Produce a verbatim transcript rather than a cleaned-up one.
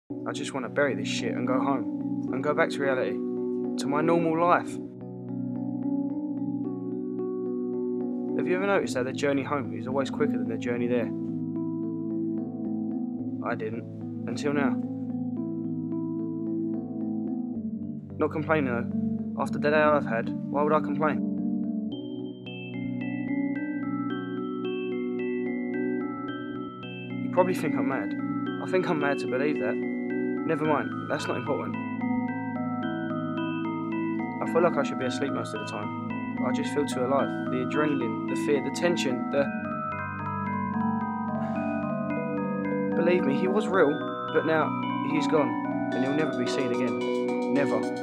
I just want to bury this shit and go home. And go back to reality. To my normal life. Have you ever noticed that the journey home is always quicker than the journey there? I didn't. Until now. Not complaining though. After the day I've had, why would I complain? You probably think I'm mad. I think I'm mad to believe that. Never mind, that's not important. I feel like I should be asleep most of the time. I just feel too alive. The adrenaline, the fear, the tension, the... Believe me, he was real, but now he's gone, and he'll never be seen again. Never.